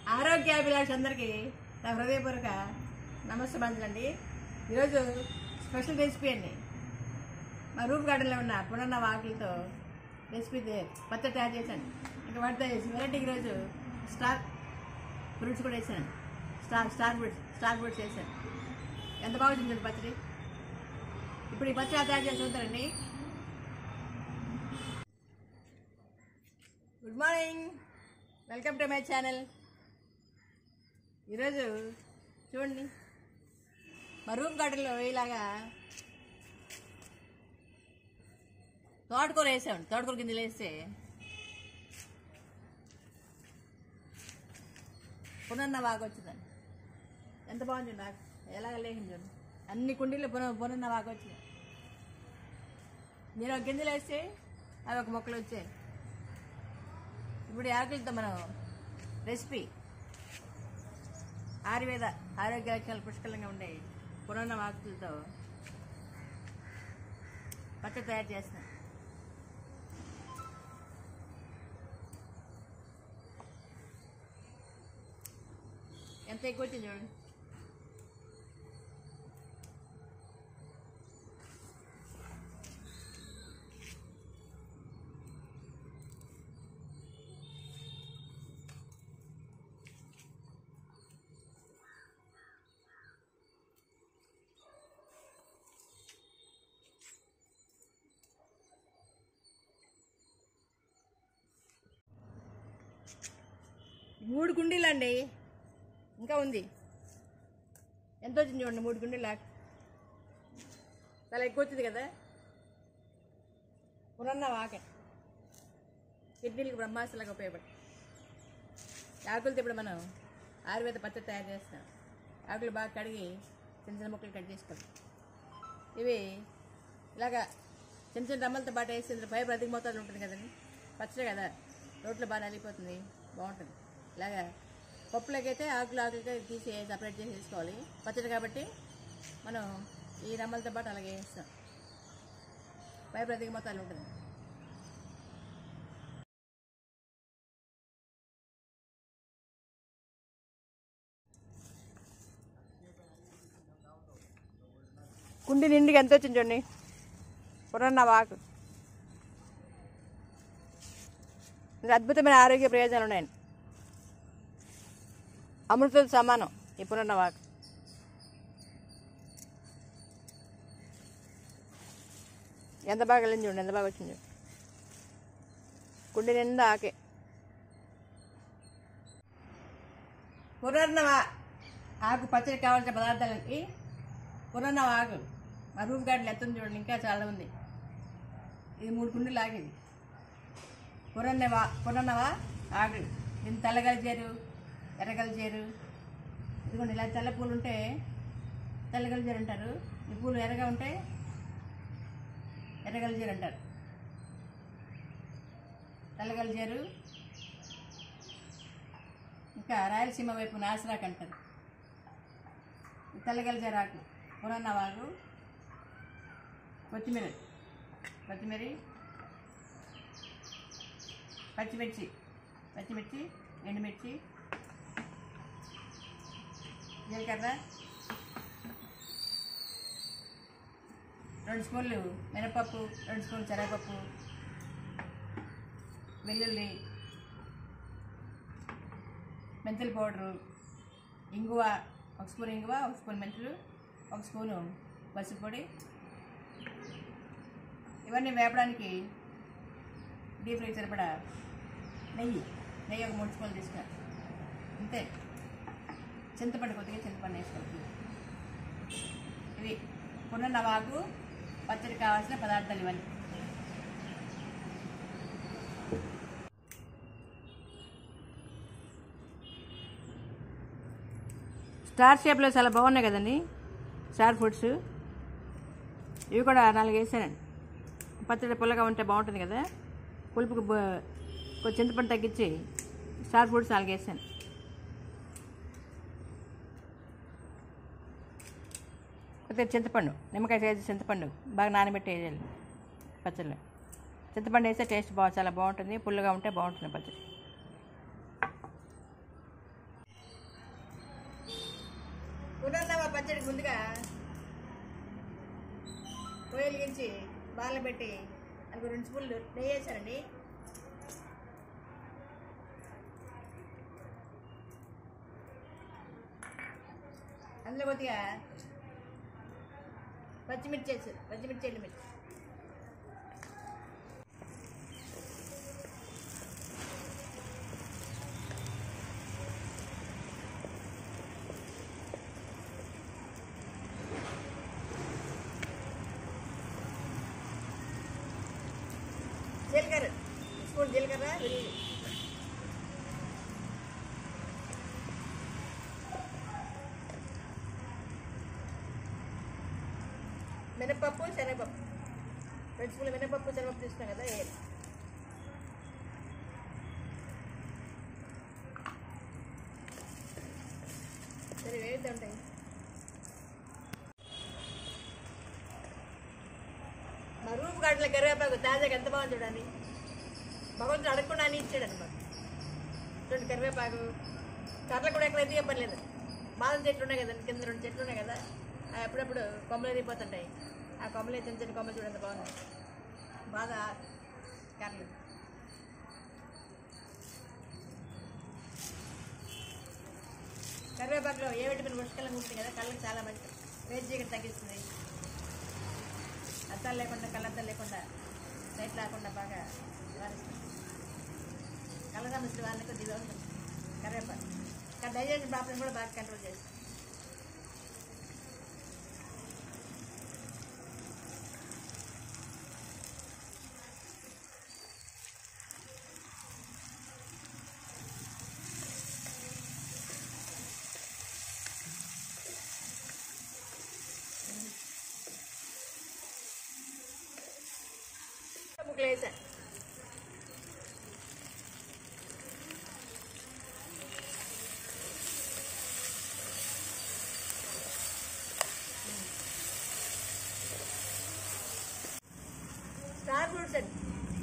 ఆరోగ్యాభిలాష అందరికీ నా హృదయపూర్వక నమస్కారాలండి. ఈరోజు స్పెషల్ రెసిపీ అండి. మా రూమ్ గార్డెన్లో ఉన్న పునర్న ఆకులతో రెసిపీ పచ్చడి తయారు చేశాను. ఇంకా వాటితో వెరైటీ ఈరోజు స్టార్ ఫ్రూట్స్ కూడా వేసాను. స్టార్ ఫ్రూట్స్ వేసాను. ఎంత బాగుంటుంది పచ్చడి. ఇప్పుడు ఈ పచ్చడి తయారు చేసి చూస్తారండి. Good morning, welcome to my channel. ఈరోజు చూడండి, మా రూమ్ గార్డెన్లో ఇలాగా తోటకూర వేసాము. తోటకూర గింజలు వేస్తే పునర్న వాకు వచ్చిందండి. ఎంత బాగుంది నాకు, ఎలాగ లేచింది చూడండి. అన్ని కుండీలు పునర్న వాకు వచ్చింది. మీరు ఒక గింజలు వేస్తే అవి ఒక మొక్కలు వచ్చాయి. ఇప్పుడు ఆకులతో మనం రెసిపీ ఆయుర్వేద ఆరోగ్య లక్షణాలు పుష్కలంగా ఉండే పురాణ ఆకులతో పచ్చడి తయారు చేస్తున్నాం. ఎంత ఎక్కువ వచ్చింది చూడండి. మూడు కుండీలు అండి, ఇంకా ఉంది. ఎంత వచ్చింది చూడండి. 3 కుండీలు చాలా ఎక్కువ వచ్చింది కదా. పునర్న వాకే కిడ్నీలకు బ్రహ్మాస్త్రాలకు ఉపయోగపడి ఆకులతో ఇప్పుడు మనం ఆయుర్వేద పచ్చడి తయారు చేస్తాం. ఆకులు బాగా కడిగి చిన్న చిన్న ముక్కలు కట్ చేసుకోవాలి. ఇవి ఇలాగా చిన్న చిన్న రమ్మలతో పాటు వేసి ఇందులో ఫైబర్ అధిక మోతాదులు ఉంటుంది కదండి. పచ్చడి కదా, రోట్లో బాగా నలిగిపోతుంది, బాగుంటుంది. ఇలాగా పప్పులకైతే ఆకులకి తీసి సపరేట్ చేసి వేసుకోవాలి. పచ్చడి కాబట్టి మనం ఈ రమ్మలతో పాటు అలాగే వేస్తాం. ఫైబర్ అధిక మోతాదులు ఉంటుంది. కుండి నిండికి ఎంత వచ్చింది చూడండి. పురాణ వాకు అద్భుతమైన ఆరోగ్య ప్రయోజనాలు ఉన్నాయండి. అమృతంతో సమానం ఈ పురాణ వాకు. ఎంత బాగా వెళ్ళింది చూడండి, ఎంత బాగా వచ్చింది. కుండి నిండా ఆకే. పునర్న ఆకు పచ్చడి కావాల్సిన పదార్థాలకి పునర్న ఆకు మా రూమ్ గార్డెన్ ఎంత ఉంది చూడండి. ఇంకా చాలా ఉంది. ఇది 3 కుండీలు ఆగింది. పునర్నవా ఆకు. దీన్ని తెల్లగలిచేరు, ఎర్రగలిచేరు. ఇదిగోండి, ఇలా తెల్ల పూలు ఉంటే తెల్లగలిచేరు అంటారు. ఈ పూలు ఎర్రగా ఉంటే ఎర్రగలిచేరు అంటారు. తెల్లగలిచేరు, ఇంకా రాయలసీమ వైపు నాసరాకు అంటారు. తెల్లగలిచేరు ఆకు, పునర్నవాకు, కొత్తిమీర, పచ్చిమిర్చి, ఎండుమిర్చి, జీలకర్ర, 2 స్పూన్లు మినపప్పు, 2 స్పూన్లు శనగపప్పు, వెల్లుల్లి, మెంతుల పౌడరు, ఇంగువ, 1 స్పూన్ ఇంగువ, 1 స్పూన్ మెంతులు, 1 స్పూను పసుపు పొడి. ఇవన్నీ వేపడానికి డీప్ ఫ్రై సరిపడా నెయ్యి ఒక 3 స్పూన్లు తీసుకున్నాను. అంతే. చింతపండు, కొద్దిగా చింతపండు వేసుకోవాలి. ఇవి పునర్న వాకు పచ్చడి కావాల్సిన పదార్థాలు ఇవన్నీ. స్టార్ షేప్లో చాలా బాగున్నాయి కదండి స్టార్ ఫ్రూట్స్. ఇవి కూడా 4 వేసానండి. పచ్చడి పుల్లగా ఉంటే బాగుంటుంది కదా. పులుపుకు కొంచెం చింతపండు తగ్గించి స్టార్ ఫ్రూట్స్ 4 వేసాను. కొద్దిగా చింతపండు, నిమ్మకాయ సైజు చింతపండు బాగా నానబెట్టి వేయాలి పచ్చడిలో. చింతపండు వేస్తే టేస్ట్ చాలా బాగుంటుంది. పుల్లగా ఉంటే బాగుంటుంది పచ్చడి. ముందుగా పొయ్యి వెలిగించి బాగా పెట్టి అందుకు 2 స్పూన్లు నెయ్యి వేసానండి. అందులో కొద్దిగా పచ్చిమిర్చి వేసారు, పచ్చిమిర్చి ఎండుమిర్చి. జీలకర్ర స్పూన్ జీలకర్ర, మినపప్పు, శనగపప్పు. 2 స్పూన్ల మినపప్పు, శనగపప్పు తీసుకున్నాం కదా, వేయాలి. సరే వేస్తూ ఉంటాయి. మా రూపు గార్డుల కరివేపాకు తాజాగా ఎంత బాగుంది చూడండి. భగవంతుడు అడగకుండా అని ఇచ్చాడు అనమాట. చూడండి కరివేపాకు. కర్రలు కూడా ఎక్కడ ఎదిగే పని లేదు. బాదం చెట్లు ఉన్నాయి కదండి, కింద 2 చెట్లు ఉన్నాయి కదా, అప్పుడప్పుడు కొమ్మలు ఎదిగిపోతుంటాయి. ఆ కొమ్మలు చిన్న చిన్న కొమ్మలు చూడండి బాగున్నాయి. బాగా కర్రలు. కరివేపాకులో ఏ విటమిన్ పుష్కలంగా ఉంటుంది కదా, కళ్ళకి చాలా మంచిది. వేడి చీకటి తగ్గిస్తుంది. అద్దాలు లేకుండా, కళ్ళద్దాలు లేకుండా, లైట్ లేకుండా బాగా వారిస్తుంది. కళ్ళ సమస్యలు వాళ్ళకి కొద్దిగా ఉంటుంది కరివేపాకు. డైజెషన్ ప్రాబ్లం కూడా బాగా కంట్రోల్ చేస్తుంది. ముక్కలు వేసా. స్టార్ ఫ్రూట్స్ అండి.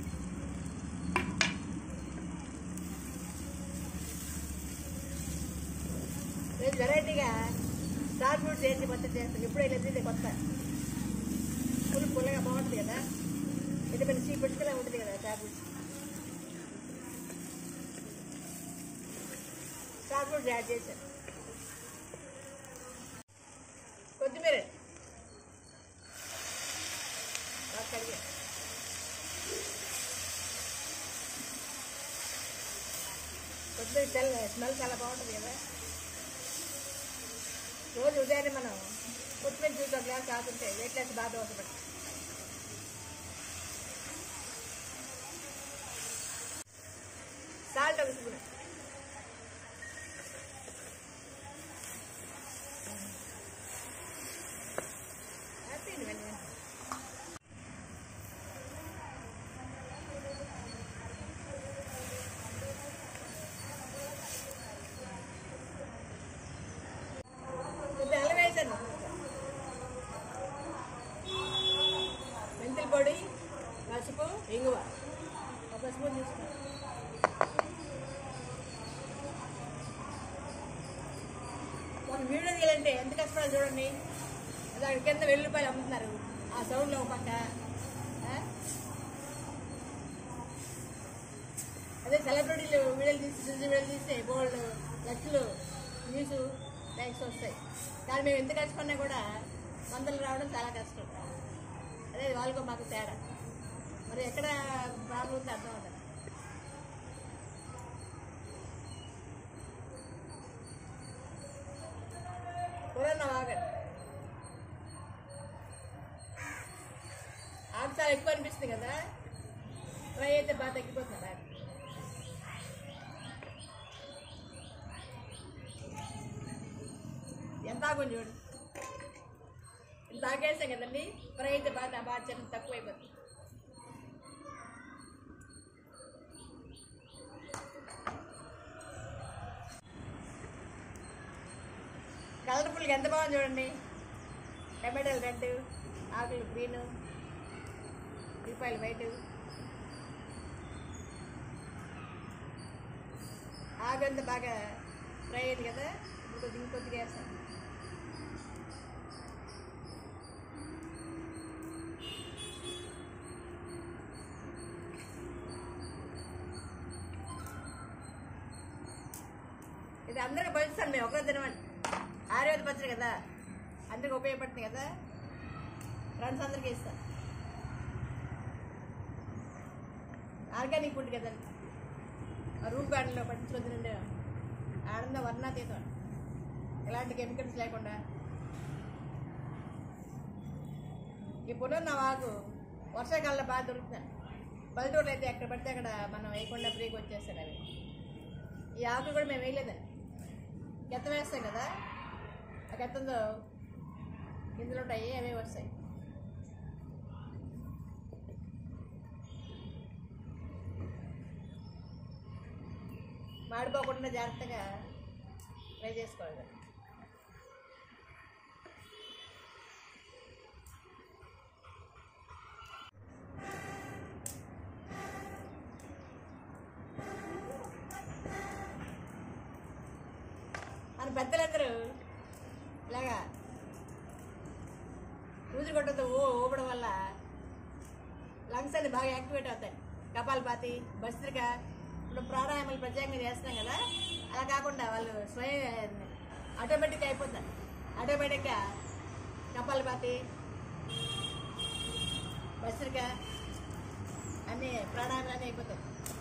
నేను వెరైటీగా స్టార్ ఫ్రూట్స్ ఏంటి పచ్చడి చేస్తాను. ఎప్పుడూ వెళ్ళేది కొత్త పుల్లగా బాగుంటుంది కదా, విటమిన్ సి పుష్కలంగా ఉంటుంది కదా star fruits. Star fruits add చేశాను. కొత్తిమీర కడిగా, కొత్తిమీర స్మెల్ చాలా బాగుంటుంది కదా. రోజు ఉదయాన్నే మనం కొత్తిమీర జ్యూస్ 1 గ్లాస్ తాగుతుంటే వెయిట్ లాస్ బాగా దోసపడుతుంది. Salt 1 spoon. అల్లం వేసాను, మెంతుల పొడి, పసుపు, ఇంగువ 1 స్పూన్ తీసుకున్నాను. ఒక వీడియో తీయాలంటే ఎంత కష్టపడాలి చూడండి. దాని కింద వెల్లుల్లిపాయలు అమ్ముతున్నారు, ఆ సౌండ్లో ఒక పక్క. అదే సెలబ్రిటీలు వీడియోలు తీస్తే బోల్డ్ లక్షలు వ్యూస్, లైక్స్ వస్తాయి. కానీ మేము ఎంత కష్టపడినా కూడా వందలు రావడం చాలా కష్టం. అదే వాళ్ళకో మాకు తేడా. మరి ఎక్కడ ప్రాబ్లం ఉందో అర్థం అవుతుంది. కూరన్న ఆగండి. ఆకు చాలా ఎక్కువ అనిపిస్తుంది కదా, ఫ్రై అయితే బాగా తగ్గిపోతుంది. ఎంత ఆగు చూడు, ఇంత ఆగేసాం కదండి. ఫ్రై అయితే బాగా చిన్న తక్కువ అయిపోతుంది. కలర్ఫుల్గా ఎంత బాగుంది చూడండి. టమాటాలు రెడ్, ఆకులు గ్రీను, ఉల్లిపాయలు వైట్. ఆకు అంతా బాగా ఫ్రై అయింది కదా. ఇప్పుడు కొద్దిగా వేస్తాను. ఇది అందరికీ పంచుతాను మేము ఒకరోజు తినమని. ఆయుర్వేద పచ్చడి కదా, అందరికి ఉపయోగపడుతుంది కదా, ఫ్రెండ్స్ అందరికీ ఇస్తాను. ఆర్గానిక్ ఫుడ్ కదండి, రూమ్ గార్డెన్లో పండించుకొని తినండి. ఆనంద వర్ణాతీతం, ఎలాంటి కెమికల్స్ లేకుండా. ఈ పునరున్న వాగు వర్షాకాలంలో బాగా దొరుకుతాయి. పల్లెటూరులో అయితే ఎక్కడ పడితే అక్కడ మనం వేయకుండా ఫ్రీగా వచ్చేస్తాయి అవి. ఈ ఆకులు కూడా మేము వేయలేదండి, గెత్త వేస్తాం కదా, ఆ గెత్తంతో గింజలు ఉంటాయి, అవే వస్తాయి. మాడిపోకుండా జాగ్రత్తగా ఫ్రై చేసుకోవాలి. మన పెద్దలందరూ ఇలాగా ఊపిరి కొట్టడంతో ఊపడం వల్ల లంగ్స్ అన్ని బాగా యాక్టివేట్ అవుతాయి. కపాలపాతి, భస్త్రిక, ఇప్పుడు ప్రాణాయామాలు ప్రత్యేకంగా చేస్తున్నాం కదా, అలా కాకుండా వాళ్ళు స్వయం ఆటోమేటిక్గా అయిపోతారు. ఆటోమేటిక్గా కపాలపాతి, భస్త్రిక అన్నీ ప్రాణాయామాలు అయిపోతాయి.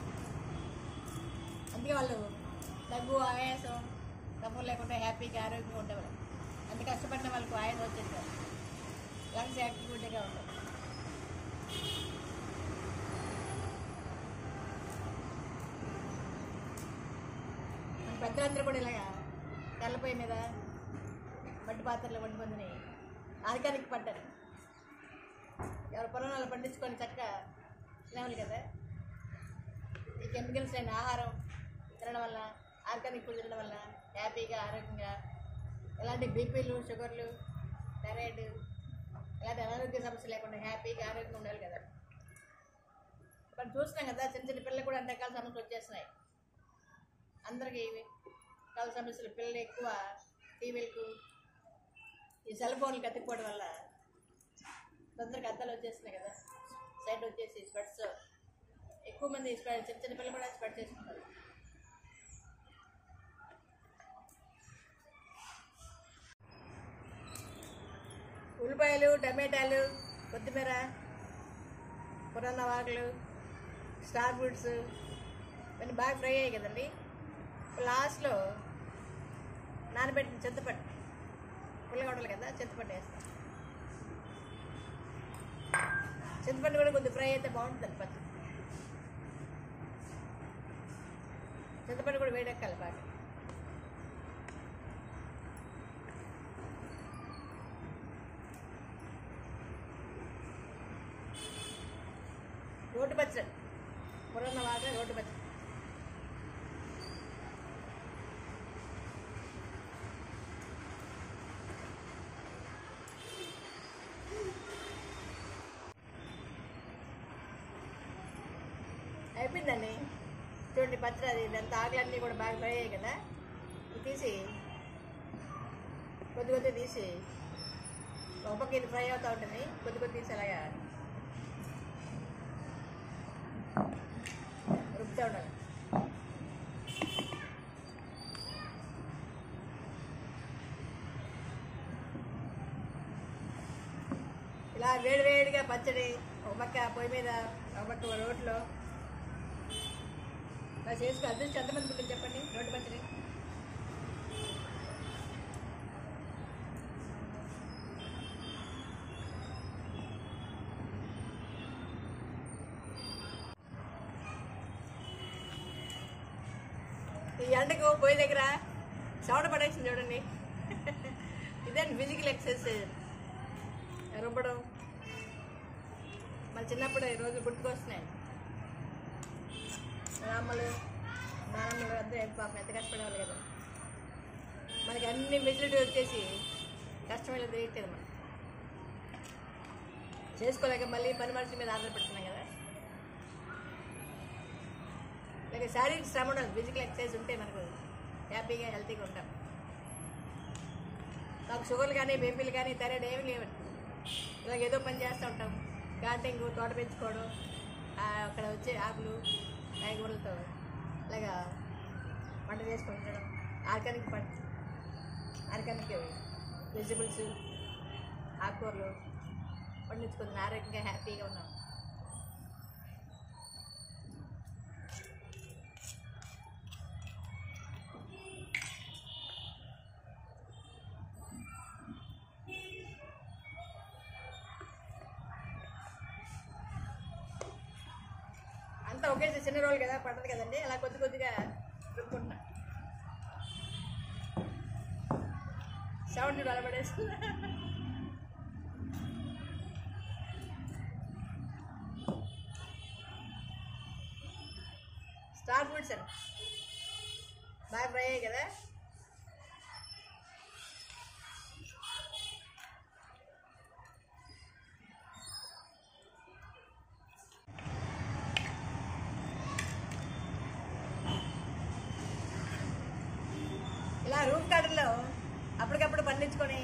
అందుకే వాళ్ళు దగ్గు, ఆయాసం, కఫం లేకుండా హ్యాపీగా ఆరోగ్యంగా ఉండేవాళ్ళు. అంత కష్టపడిన వాళ్ళకు ఆయాసం వచ్చేది కాదు, లంగ్స్ యాక్టివిటీగా ఉంటాయి. మన పెద్దలందరూ కూడా ఇలాగా తెల్లపొయ్యి మీద మట్టి పాత్రలు వండుకొని ఆర్గానిక్ పంటలు ఎవరు పొలంలో పండించుకొని చక్కగా తినేవాళ్ళు కదా. ఈ కెమికల్స్ లేని ఆహారం తినడం వల్ల, ఆర్గానిక్ ఫుడ్ తినడం వల్ల హ్యాపీగా ఆరోగ్యంగా ఎలాంటి బీపీలు, షుగర్లు, థైరాయిడ్ ఇలాంటి అనారోగ్య సమస్యలు లేకుండా హ్యాపీగా ఆరోగ్యంగా ఉండాలి కదా. మనం చూస్తున్నాం కదా, చిన్న చిన్న పిల్లలు కూడా అన్ని రకాల సమస్యలు వచ్చేస్తున్నాయి. అందరికీ రకాల సమస్యలు, పిల్లలు ఎక్కువ టీవీలకు, ఈ సెల్ ఫోన్లకు అతికిపోవడం వల్ల తొందరగా అద్దాలు వచ్చేస్తున్నాయి కదా, సైడ్ వచ్చేసి స్పెట్స్ ఎక్కువ మంది చిన్న చిన్న పిల్లలు కూడా స్పెట్స్ చేసుకుంటారు. ఉల్లిపాయలు, టమాటాలు, కొత్తిమీర, పురాణ వాకులు, స్టార్ ఫ్రూట్స్ ఇవన్నీ బాగా ఫ్రై అయ్యాయి కదండి. లాస్ట్లో నానబెట్టిన చింతపండు, పుల్లగా ఉండాలి కదా, చింతపండు వేస్తాం. చింతపండు కూడా కొద్దిగా ఫ్రై అయితే బాగుంటుంది పచ్చి. చింతపండు కూడా వేడెక్కాలి బాగా. రోడ్డు పచ్చడి, పురాణ వాగా రోడ్డు పచ్చడి. అయిపోయిందండి చూడండి పచ్చడి. అది ఇదంతా ఆకులన్నీ కూడా బాగా ఫ్రై అయ్యాయి కదా, ఇది తీసి కొద్ది కొద్దిగా తీసి ఒక పక్క ఇది ఫ్రై అవుతూ ఉంటుంది, కొద్ది కొద్ది తీసి అలాగా రుబ్బుతూ ఉండాలి. ఇలా వేడివేడిగా పచ్చడి ఒక పక్క పొయ్యి మీద, ఒక పక్క రోట్లో ఇలా చేసుకుని అదృష్టం ఎంతమంది పుట్టింది చెప్పండి. రోడ్డు పచ్చడి ఈ ఎండకు పొయ్యి దగ్గర సౌండ్ పడేసింది చూడండి. ఇదండి ఫిజికల్ ఎక్సర్సైజ్, రుబ్బడం. మన చిన్నప్పుడు ఈ రోజులు గుర్తుకొస్తున్నాయి. నాన్నమ్మలు అంతా పాపం ఎంత కష్టపడేవాళ్ళు కదా. మనకి అన్ని ఫెసిలిటీ వచ్చేసి కష్టమైన తెలియట్లేదు. మనం చేసుకోలేక మళ్ళీ పని మనిషి మీద ఆధారపడుతున్నాం కదా. లేక శారీరక శ్రమ ఉండాలి, ఫిజికల్ ఎక్సర్సైజ్ ఉంటే మనకు హ్యాపీగా హెల్తీగా ఉంటాం. నాకు షుగర్లు కానీ, బీపీలు కానీ, థైరాయిడ్ ఏమి లేవండి. ఇలాగ ఏదో పని చేస్తూ ఉంటాం, గార్డెనింగ్, తోట పెంచుకోవడం, అక్కడ వచ్చే ఆకులు, కాయగూరలతో ఇలాగా వంట చేసుకొని ఉండడం, ఆర్గానిక్ వెజిటబుల్స్, ఆకుకూరలు పండించుకుంది ఆరోగ్యంగా హ్యాపీగా ఉన్నాం. అంతా ఒకేసారి చిన్న రోలు కదా, పడదు కదండి, అలా కొద్ది కొద్దిగా రుక్కుంటున్నా. సౌండ్ బలపడేసుకున్నా. స్టార్ ఫ్రూట్స్ అండి బాగా ఫ్రై అయ్యాయి కదా. ఇలా రూమ్ గార్డెన్లో అప్పటికప్పుడు పండించుకొని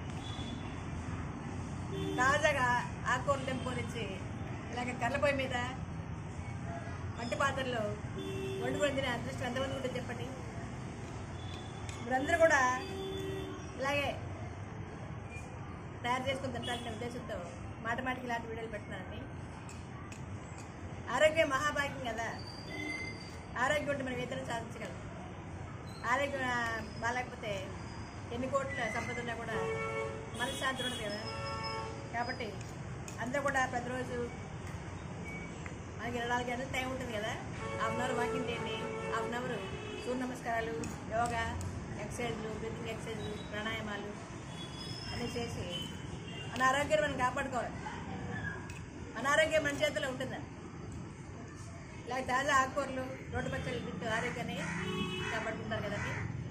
తాజాగా ఆకుకూరలు తెంపుకొనిచ్చి ఇలాగ కర్రల పొయ్యి మీద వంటి పాత్రలో వండుకొని తినే అదృష్టం ఎంతమంది ఉంటే చెప్పండి. మీరందరూ కూడా ఇలాగే తయారు చేసుకుని తింటారనే ఉద్దేశంతో మాటికి ఇలాంటి వీడియోలు పెడుతున్నానండి. ఆరోగ్యం మహాభాగ్యం కదా. ఆరోగ్యం ఉంటే మనం ఏదైనా సాధించగలం. ఆరోగ్యం బాగాలేకపోతే ఎన్ని కోట్ల సంపద ఉన్నా కూడా మనశ్శాంతి ఉండదు కదా. కాబట్టి అందరూ కూడా ప్రతిరోజు మనకి 24 గంటల టైం ఉంటుంది కదా, హాఫ్ అన్ అవర్ వాకింగ్ చేయండి, హాఫ్ అన్ అవర్ సూర్య నమస్కారాలు, యోగా ఎక్సర్సైజ్లు, బ్రీతింగ్ ఎక్సర్సైజ్లు, ప్రాణాయామాలు అన్నీ చేసి మన ఆరోగ్యాన్ని మనం కాపాడుకోవాలి. అనారోగ్యం మన చేతిలో ఉంటుందండి. ఇలా తాజా ఆకుకూరలు, రోడ్డు పచ్చళ్ళు తింటూ ఆరోగ్యాన్ని కాపాడుకుంటారు కదండి.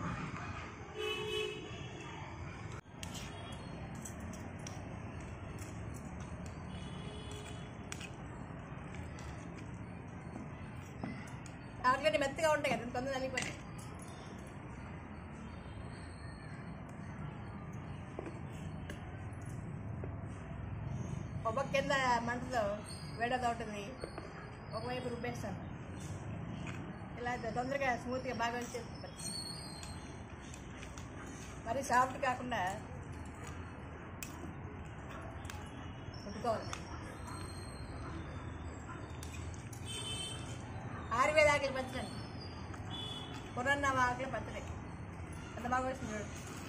ఆకులన్నీ మెత్తగా ఉంటాయి కదా, తొందరగా నలిగిపోతాయి. ఒక కింద మంటలో వేడగా ఉంటుంది, ఒకవైపు రుబ్బేస్తాను. ఇలా తొందరగా స్మూత్గా బాగా వచ్చేస్తుంది. మరి సాఫ్ట్ కాకుండా ఉట్టుకోవాలి. ఆయుర్వేద ఆకులు పచ్చడి, పురాణ ఆకులు పచ్చడి అంత బాగా వస్తుంది చూడు.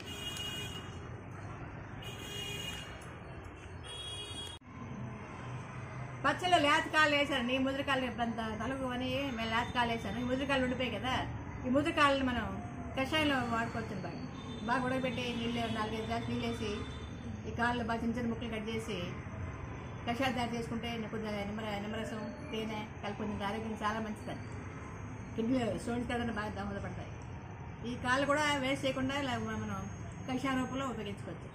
పచ్చళ్ళు లేతకాయలు వేసాను, ముద్రకాయలు ఇప్పుడంత తలుగు అని మేము లేతకాయలు వేసాను. ఈ ముద్రకాయలు ఉండిపోయాయి కదా, ఈ ముద్రకాయలను మనం కషాయంలో వాడుకోవచ్చు. బాగా ఉడకబెట్టి నీళ్ళు 4-5 గ్లాసులు నీళ్ళు వేసి ఈ కాళ్ళు బాగా చిన్న చిన్న ముక్కలు కట్ చేసి కషాయాలు తయారు చేసుకుంటే కొద్దిగా నిమ్మరసం, తేనె కలుపుకుంది. ఆరోగ్యం చాలా మంచిది. కిడ్నీలో స్టోన్స్ కదా బాగా దోహదపడతాయి. ఈ కాళ్ళు కూడా వేస్ట్ చేయకుండా ఇలా మనం కషాయ రూపంలో ఉపయోగించుకోవచ్చు.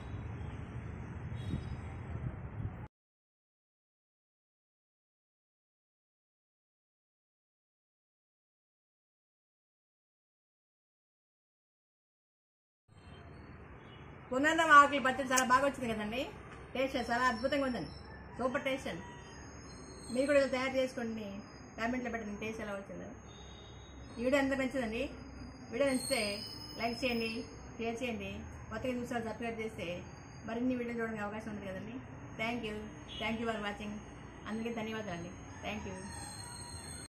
పునర్నం ఆకులు పచ్చడి చాలా బాగా వచ్చింది కదండి. టేస్ట్ చాలా అద్భుతంగా ఉందండి, సూపర్ టేస్ట్ అండి. మీరు కూడా ఇలా తయారు చేసుకోండి, కామెంట్లో పెట్టండి టేస్ట్ ఎలా వచ్చిందో. ఈ వీడియో ఎంత నచ్చిందండి. వీడియో నచ్చితే లైక్ చేయండి, షేర్ చేయండి, కొత్తగా చూసారు సబ్స్క్రైబ్ చేస్తే మరిన్ని వీడియోలు చూడడానికి అవకాశం ఉంది కదండి. Thank you for watching. అందరికీ ధన్యవాదాలు అండి. Thank you.